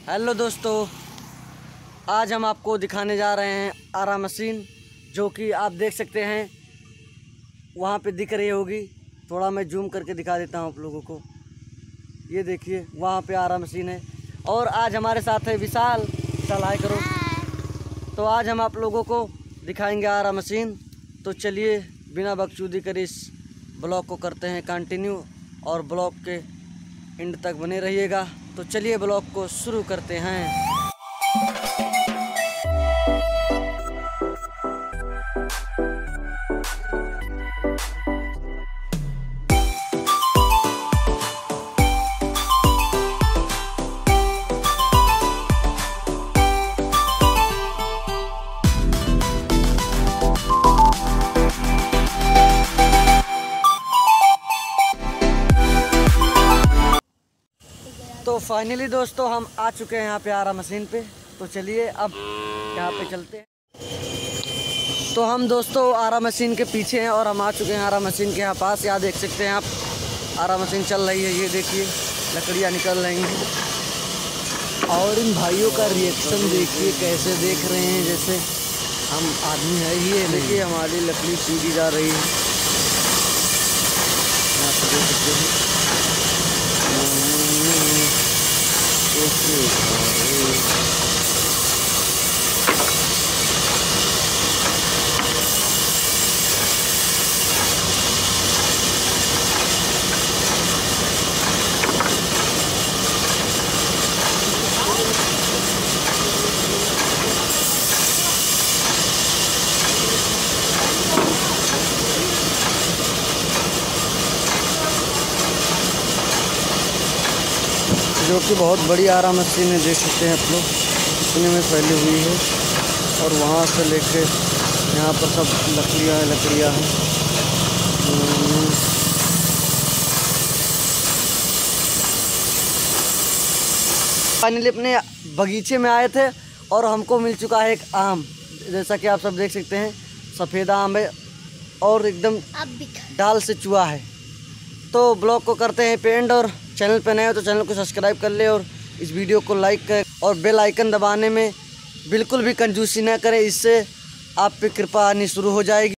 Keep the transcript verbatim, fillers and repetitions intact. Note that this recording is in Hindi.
हेलो दोस्तों, आज हम आपको दिखाने जा रहे हैं आरा मशीन, जो कि आप देख सकते हैं वहाँ पे दिख रही होगी। थोड़ा मैं जूम करके दिखा देता हूँ आप लोगों को। ये देखिए वहाँ पे आरा मशीन है और आज हमारे साथ है विशाल। विशाल हाय करो। तो आज हम आप लोगों को दिखाएंगे आरा मशीन। तो चलिए बिना बकचोदी करे इस ब्लॉग को करते हैं कंटिन्यू और ब्लॉग के एंड तक बने रहिएगा। तो चलिए ब्लॉग को शुरू करते हैं। तो फाइनली दोस्तों हम आ चुके हैं यहाँ पे आरा मशीन पे। तो चलिए अब यहाँ पे चलते हैं। तो हम दोस्तों आरा मशीन के पीछे हैं और हम आ चुके हैं आरा मशीन के यहाँ पास। यहाँ देख सकते हैं आप आरा मशीन चल रही है। ये देखिए लकड़ियाँ निकल रही हैं और इन भाइयों का रिएक्शन देखिए कैसे देख रहे हैं जैसे हम आदमी है ही है। देखिए हमारी लकड़ी सीधी जा रही है। यहाँ पे देख सकते हैं। जो कि बहुत बड़ी आरा मशीन है, देख सकते हैं आप लोग इतने में फैली हुई है। और वहाँ से लेके यहाँ पर सब लकड़ियाँ लकड़ियाँ हैं। फाइनली अपने बगीचे में आए थे और हमको मिल चुका है एक आम। जैसा कि आप सब देख सकते हैं सफ़ेद आम है और एकदम डाल से चुआ है। तो ब्लॉग को करते हैं पेंड और चैनल पे नए हो तो चैनल को सब्सक्राइब कर ले और इस वीडियो को लाइक कर और बेल आइकन दबाने में बिल्कुल भी कंजूसी ना करें। इससे आप पे कृपा आनी शुरू हो जाएगी।